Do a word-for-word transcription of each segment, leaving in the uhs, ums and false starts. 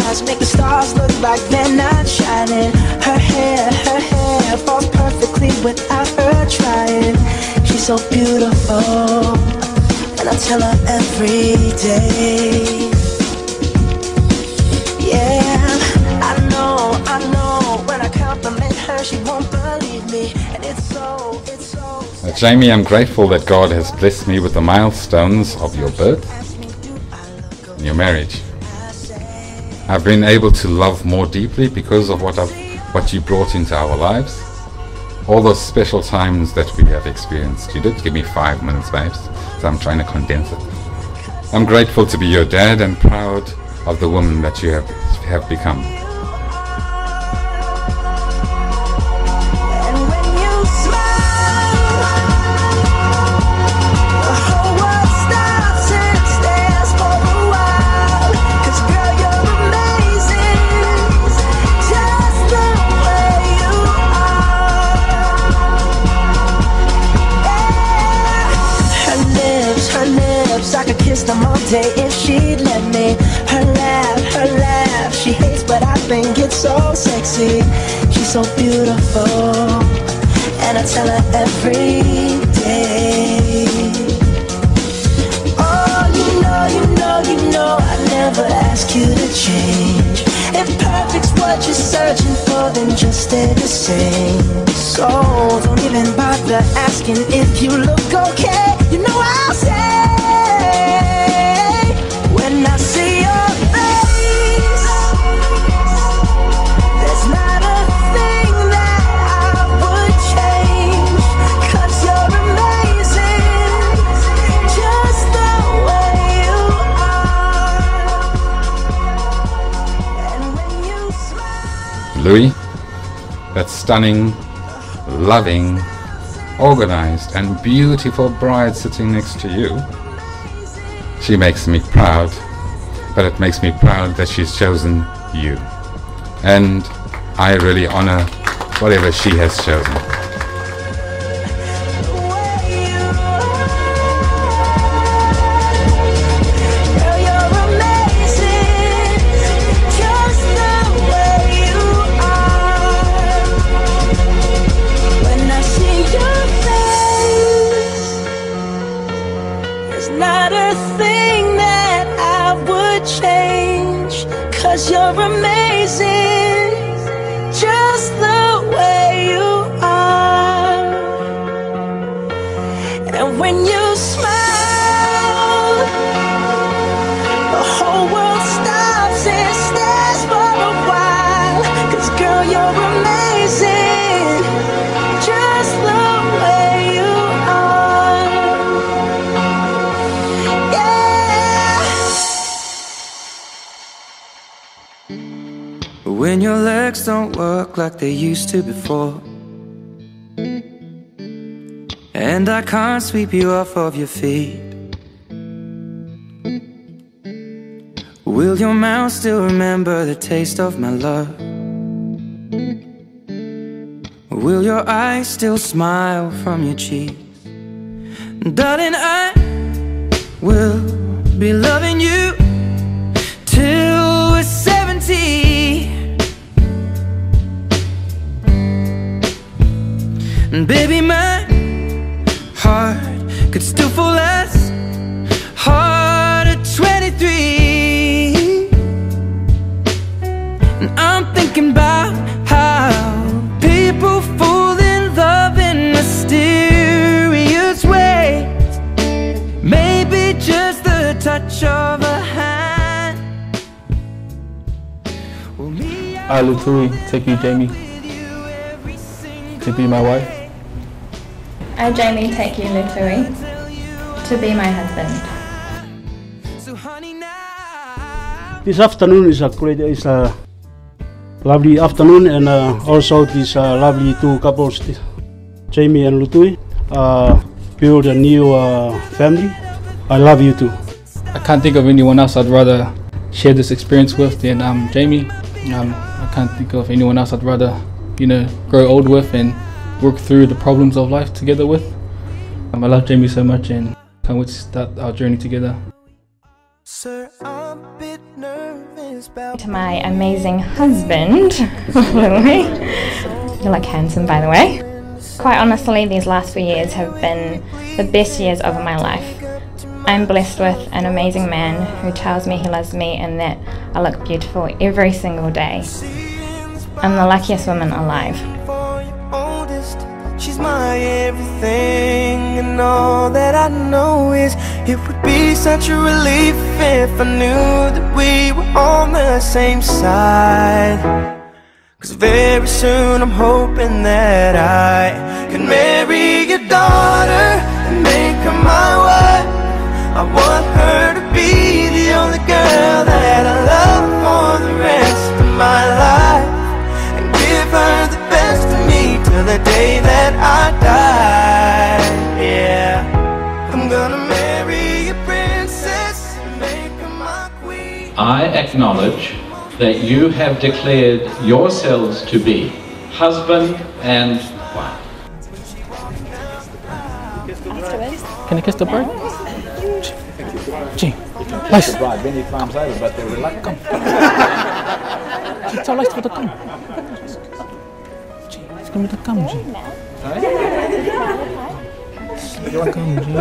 eyes make the stars look like they're not shining. Her hair, her hair falls perfectly without her trying. She's so beautiful, and I tell her every day. Yeah, I know, I know, when I compliment her she won't believe me, and it's so, it's so uh, Jaime, I'm grateful that God has blessed me with the milestones of your birth and your marriage. I've been able to love more deeply because of what I've, what you brought into our lives. All those special times that we have experienced. You did give me five minutes, babes, so I'm trying to condense it. I'm grateful to be your dad and proud of the woman that you have, have become. Them all day if she'd let me. Her laugh, her laugh, she hates but I think it's so sexy. She's so beautiful, and I tell her every day. Oh, you know, you know, you know I never ask you to change. If perfect's what you're searching for, then just stay the same. So don't even bother asking if you look okay. You know I'll say, when I see your face, there's not a thing that I would change, 'cause you're amazing, just the way you are. And when you smile, Louis, that stunning, loving, organized and beautiful bride sitting next to you, she makes me proud, but it makes me proud that she's chosen you. And I really honor whatever she has chosen. You're amazing, just the way you are. And when you smile, the whole world stops and stares for a while. 'Cause girl, you're amazing, just the way you are. Yeah. When your legs don't work like they used to before, and I can't sweep you off of your feet, will your mouth still remember the taste of my love? Will your eyes still smile from your cheeks? Darling, I will be loving you till we're seventy. And baby, my heart could still fall as hard at twenty-three. And I'm thinking about how people fall in love in mysterious ways. Maybe just the touch of a hand. Well, me, I, Lutui, take you, Jaime, to be my wife. I, Jaime, take you, Lutui, to be my husband. This afternoon is a great, is a lovely afternoon, and uh, also these uh, lovely two couples, Jaime and Lutui, uh, build a new uh, family. I love you too. I can't think of anyone else I'd rather share this experience with than um, Jaime. Um, I can't think of anyone else I'd rather, you know, grow old with and work through the problems of life together with. Um, I love Jaime so much and can't wait to start our journey together. Sir, I'm a bit nervous about To my amazing husband, Louis. You look handsome, by the way. Quite honestly, these last few years have been the best years of my life. I'm blessed with an amazing man who tells me he loves me and that I look beautiful every single day. I'm the luckiest woman alive. She's my everything, and all that I know is it would be such a relief if I knew that we were on the same side. Cause very soon I'm hoping that I can marry your daughter and make her my wife. I want her to be the only girl that I love for the rest of my life, and give her the best of me till the day that I die. Yeah, I'm gonna marry a princess and make her my queen. I acknowledge that you have declared yourselves to be husband and wife. Can I kiss the bride? Gee, nice. The bride many times over, but they're reluctant. It's all nice for the cum. Gee, it's gonna be the cum, Gee. The cum, Gee.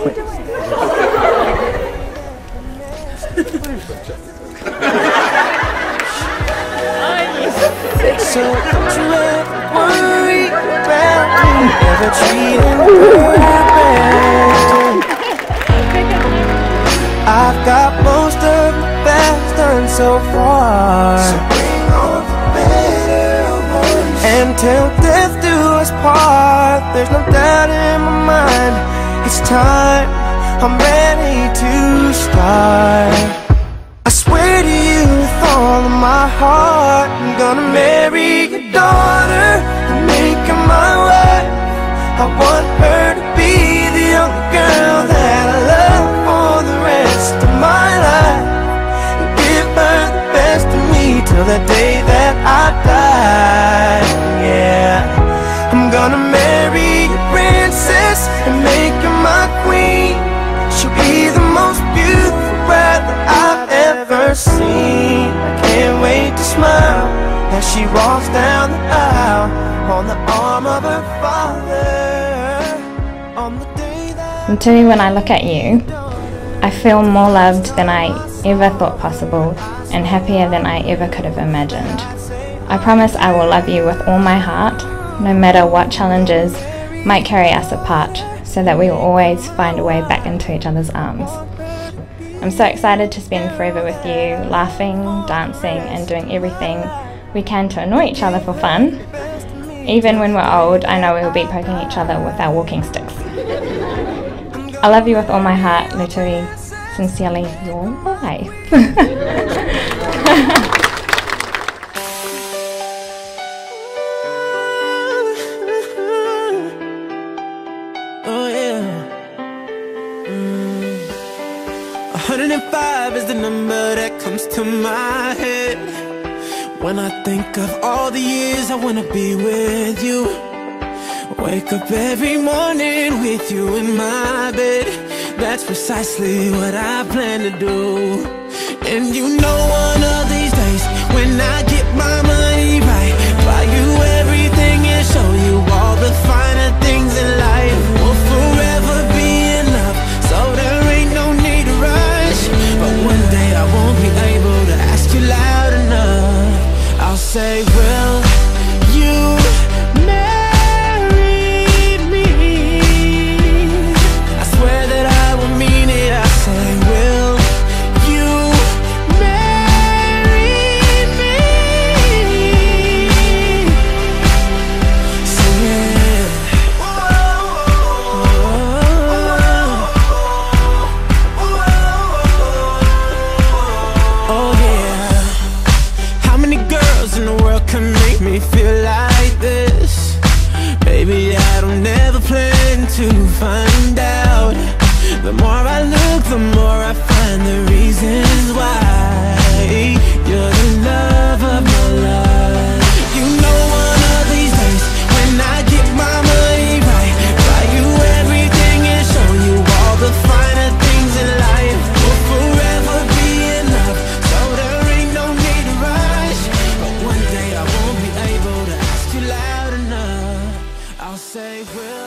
So don't you ever worry about me ever treating her bad. I've got most of the best done so far. So bring on the better ones, and till death do us part. There's no doubt in my mind, it's time, I'm ready to start. I swear to you with all of my heart, I'm gonna marry your daughter and make her my wife. I want her to be the only girl that I love for the rest of my life, and give her the best of me till the day that I die. Yeah, I'm gonna marry your princess and make her my queen. She'll be the most beautiful bride that I've ever seen. I can't wait to smile as she walks down the aisle on the arm of her father. On the day that And to me, when I look at you, I feel more loved than I ever thought possible and happier than I ever could have imagined. I promise I will love you with all my heart, no matter what challenges might carry us apart, so that we will always find a way back into each other's arms. I'm so excited to spend forever with you, laughing, dancing and doing everything we can to annoy each other for fun. Even when we're old, I know we will be poking each other with our walking sticks. I love you with all my heart, Lutui. Sincerely, your wife. oh yeah. Mm. one hundred five is the number that comes to my head when I think of all the years I wanna be with you. Wake up every morning with you in my bed. That's precisely what I plan to do. And you know one of these days, when I get my money right, buy you everything and show you all the finer things in life. We'll forever be in love, so there ain't no need to rush. But one day I won't be able to ask you loud enough. I'll say, will you marry me? I swear that I will mean it. I say, will you marry me? say, will